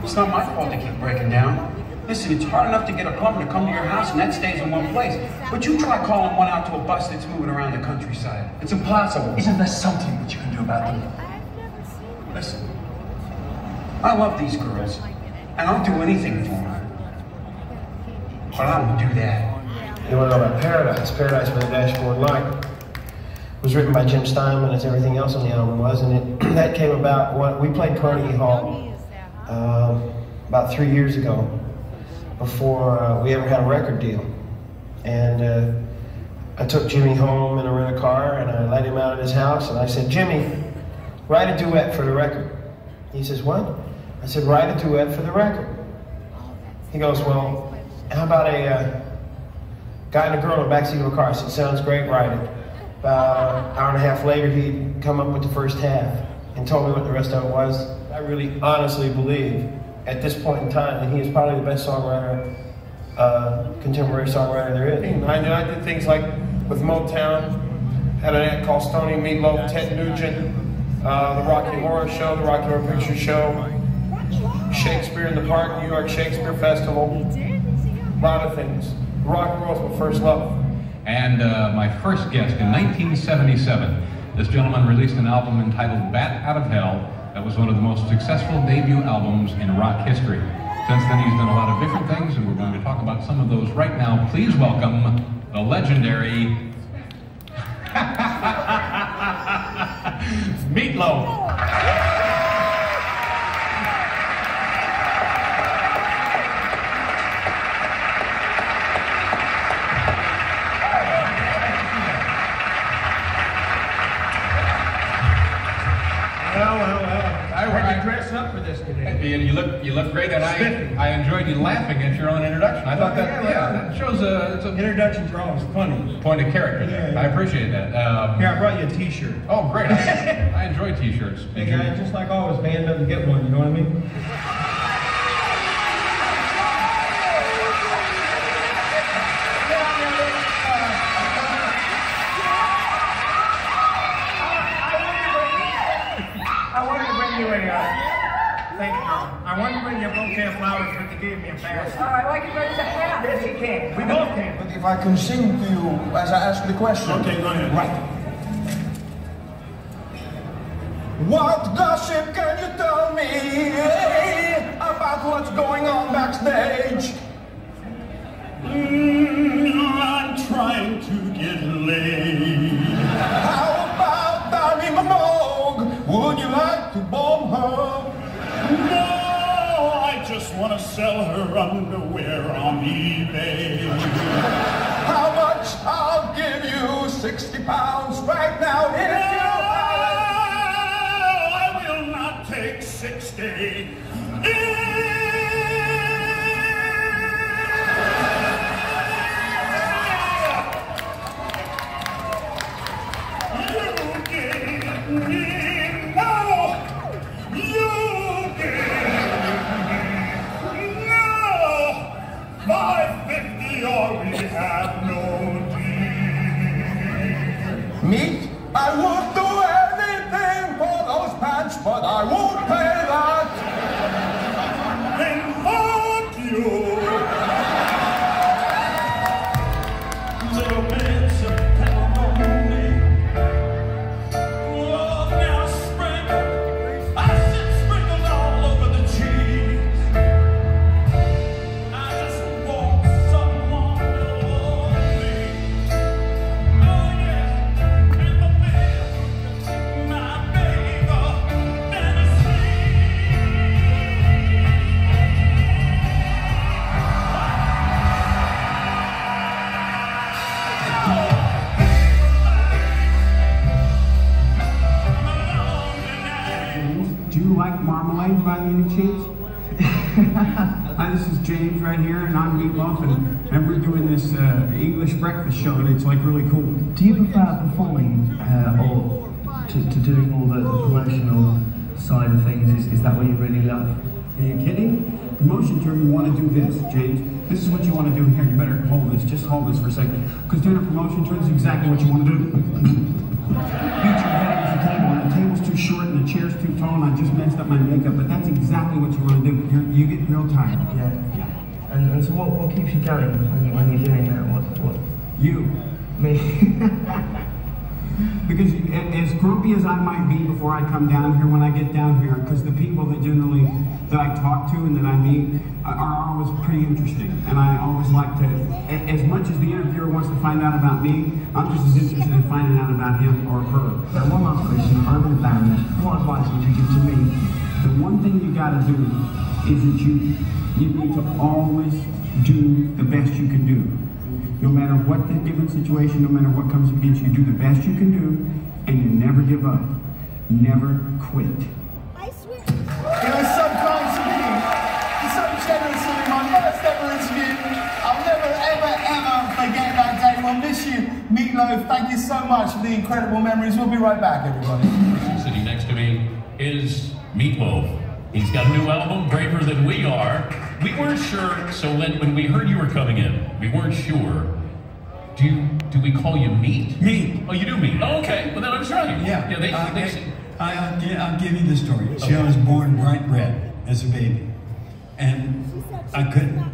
It's not my fault they keep breaking down. Listen, it's hard enough to get a plumber to come to your house and that stays in one place. But you try calling one out to a bus that's moving around the countryside. It's impossible. Isn't there something that you can do about them? Listen, I love these girls, and I'll do anything for them. But I don't do that. You want to know about Paradise? Paradise by the Dashboard Light. It was written by Jim Steinman, as everything else on the album was, and that came about when we played Carnegie Hall about 3 years ago, before we ever had a record deal. And I took Jimmy home in a rent-a-car, and I let him out at his house, and I said, Jimmy, write a duet for the record. He says, what? I said, write a duet for the record. He goes, well, how about a guy and a girl in the backseat of a car? I said, sounds great, write it. About an hour and a half later, he'd come up with the first half and told me what the rest of it was. I really honestly believe at this point in time that he is probably the best songwriter, contemporary songwriter there is. I did things like with Motown, had an act called Stony Meatloaf, Ted Nugent, the Rocky Horror Show, the Rocky Horror Picture Show, Shakespeare in the Park, New York Shakespeare Festival, a lot of things. Rock and roll was my first love. And my first guest in 1977, this gentleman released an album entitled Bat Out of Hell that was one of the most successful debut albums in rock history. Since then he's done a lot of different things, and we're going to talk about some of those right now. Please welcome the legendary Meatloaf. Up for this today. You look great, and I enjoyed you laughing at your own introduction. I thought that shows it's a Introductions are always funny. point of character there. Yeah. I appreciate that. Here, I brought you a t-shirt. Oh, great. I enjoy t-shirts. Hey guys, just like always, band doesn't get one, you know what I mean? I wanted to bring you a bouquet of flowers, but they gave me a pass. All right, well, I can bring you a hat. Yes, you can. We both can. But if I can sing to you as I ask the question. Okay, go ahead. Right. What gossip can you tell me about what's going on backstage? I'm trying to get laid. How about Danny Minogue? Would you like to bomb her? No, I just want to sell her underwear on eBay. How much? I'll give you 60 pounds right now. If you I will not take 60. Meat? I would do anything for those pants, but I won't pay that. Then fuck you. Little bits of pepperoni. Oh, now sprinkle. I said sprinkle all over the cheese. I just want someone to love me. Oh yeah. Do you like marmalade by any chance? Hi, this is James right here, and I'm Meatloaf, and we're doing this English breakfast show, and it's like really cool. Do you prefer performing or to doing all the promotional side of things? Is that what you really love? Are you kidding? Promotion term, you want to do this, James. This is what you want to do here. You better hold this. Just hold this for a second. Because during a promotion term, this is exactly what you want to do. Beat your head against the table, and the table's too too short and the chair's too tall and I just messed up my makeup, but that's exactly what you want to do. You get real tired. Yeah. And so what keeps you going when you're doing that? What? You. Me? Because as grumpy as I might be before I come down here, when I get down here, because the people that I talk to and that I meet are always pretty interesting. And I always like to, as much as the interviewer wants to find out about me, I'm just as interested in finding out about him or her. Now, one last question. I'm in a band. What advice would you give to me? The one thing you got to do is that you need to always do the best you can do. No matter what the given situation, no matter what comes against you, do the best you can do, and you never give up. Never quit. He was so kind to me. He's so generous to me. My first ever interview. I'll never, ever forget that day. We'll miss you. Meatloaf, thank you so much for the incredible memories. We'll be right back, everybody. Sitting next to me is Meatloaf. He's got a new album, Braver Than We Are. We weren't sure, so when we heard you were coming in, we weren't sure. Do we call you Meat? Meat. Oh, you do Meat. Oh, okay. Well, then I was right. Yeah. I'll give you the story. See, I was born bright red as a baby, and I couldn't.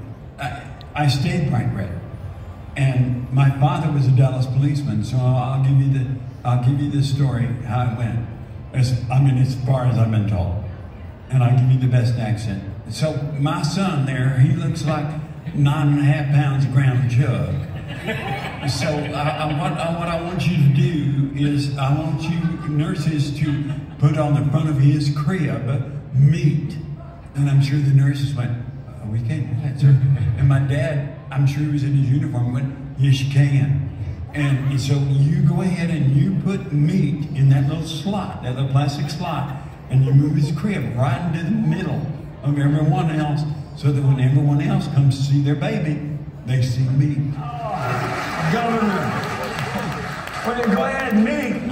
I stayed bright red, and my father was a Dallas policeman. So I'll give you the story how it went. As far as I've been told, and I'll give you the best accent. So my son there, he looks like 9.5 pounds of ground jug. So what I want you to do is I want you nurses to put on the front of his crib meat. And I'm sure the nurses went, oh, we can't do that, sir. And my dad, I'm sure he was in his uniform, went, yes, you can. And so you go ahead and you put meat in that little slot, that little plastic slot, and you move his crib right into the middle of everyone else, so that when everyone else comes to see their baby, they see meat. Governor. Well, go ahead, meat.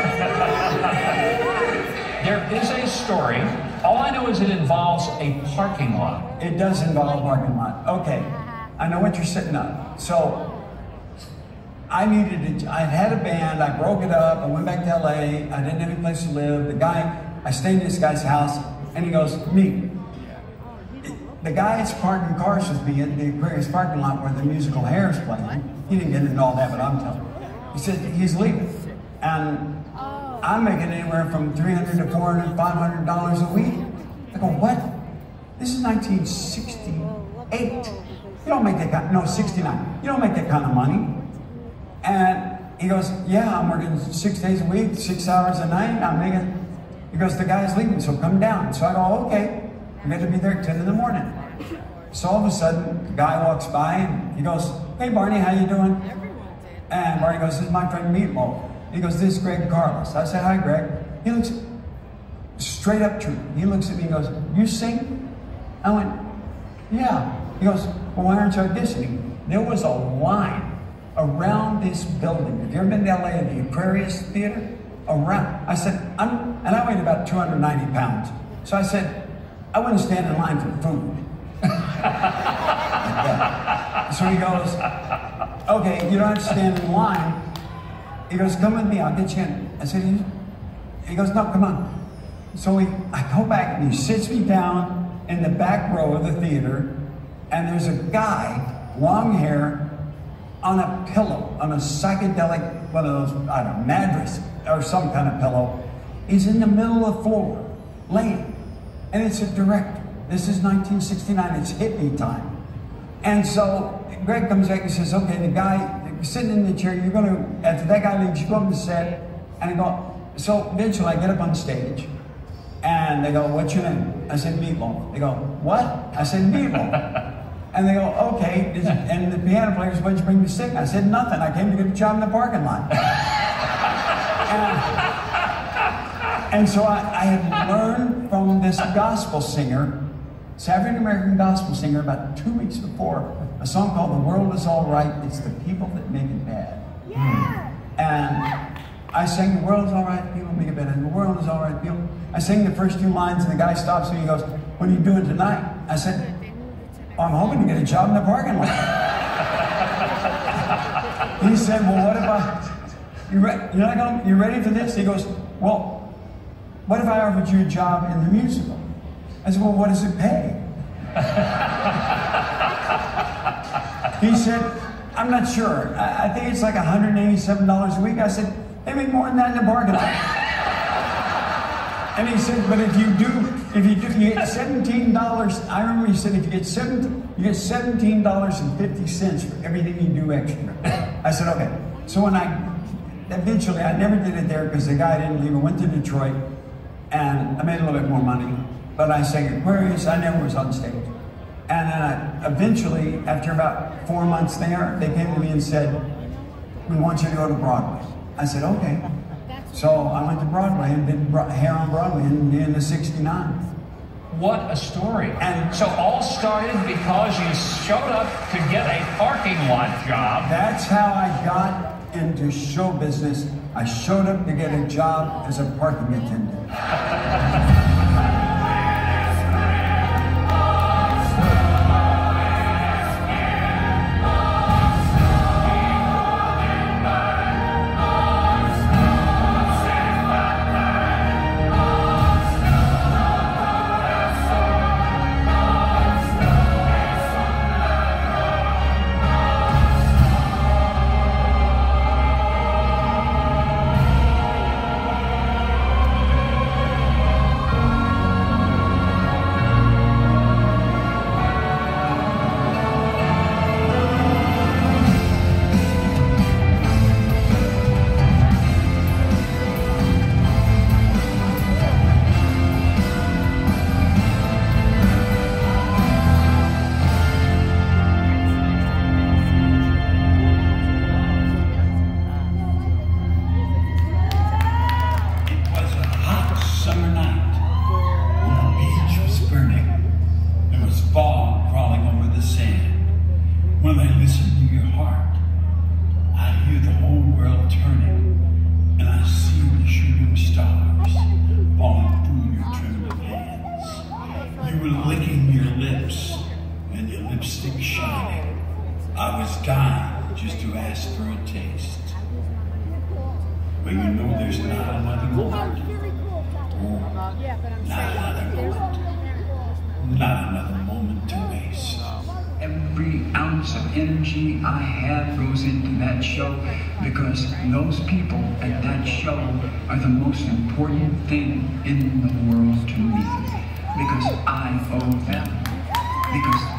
There is a story. All I know is it involves a parking lot. It does involve a parking lot. Okay, I know what you're setting up. So, I had a band, I broke it up, I went back to LA, I didn't have any place to live. I stayed in this guy's house, and he goes, Meat. The guy that's parking cars with me at the Aquarius parking lot where the musical Hair's playing, he didn't get into all that, but I'm telling you. He said he's leaving. And I'm making anywhere from $300 to $400, $500 a week. I go, what? This is 1968. You don't make that kind, no, 69. You don't make that kind of money. And he goes, yeah, I'm working 6 days a week, 6 hours a night. I'm making, he goes, the guy's leaving, so come down. So I go, okay. I'm going to be there at 10 in the morning. So all of a sudden, the guy walks by and he goes, hey Barney, how you doing? And Barney goes, this is my friend Meatloaf. He goes, this is Greg Carlos. I said, hi Greg. He looks straight up true. He looks at me and goes, you sing? I went, yeah. He goes, well, why aren't you auditioning? There was a line around this building. Have you ever been to LA at the Aquarius Theater? Around. I said, and I weighed about 290 pounds. So I said, I wouldn't stand in line for food. So he goes, okay, you don't have to stand in line. He goes, come with me, I'll get you in. I said, he goes, no, come on. So I go back and he sits me down in the back row of the theater, and there's a guy, long hair, on a pillow, on a psychedelic, one of those, I don't know, mattress or some kind of pillow. He's in the middle of the floor, laying. And it's a director. This is 1969, it's hippie time. And so Greg comes back and says, okay, the guy sitting in the chair, you're gonna, after that guy leaves, you go up to the set, and I go, so eventually I get up on stage, and they go, what's your name? I said, Meatloaf. They go, what? I said, Meatloaf. And they go, okay, and the piano players, what'd you bring to sing? I said, nothing, I came to get a job in the parking lot. And so I had learned from this gospel singer, this African American gospel singer, about 2 weeks before, a song called The World Is All Right, It's the People That Make It Bad. Yeah. And I sang, the world is all right, people make it bad, and the world is all right, people. I sang the first 2 lines, and the guy stops me and he goes, what are you doing tonight? I said, oh, I'm hoping to get a job in the parking lot. He said, well, what if you ready for this? He goes, well, what if I offered you a job in the musical? I said, well, what does it pay? He said, I'm not sure. I think it's like $187 a week. I said, they make more than that in the bargain. And he said, but if you get $17, I remember he said, if you get $17.50 for everything you do extra. I said, okay. So when eventually, I never did it there because the guy didn't leave. I went to Detroit and I made a little bit more money. But I sang Aquarius, I never was on stage. And then eventually, after about 4 months there, they came to me and said, we want you to go to Broadway. I said, okay. So I went to Broadway and did hair on Broadway in the end of '69. What a story. And so all started because you showed up to get a parking lot job. That's how I got into show business. I showed up to get a job as a parking attendant. Because those people at that show are the most important thing in the world to me. Because I owe them. Because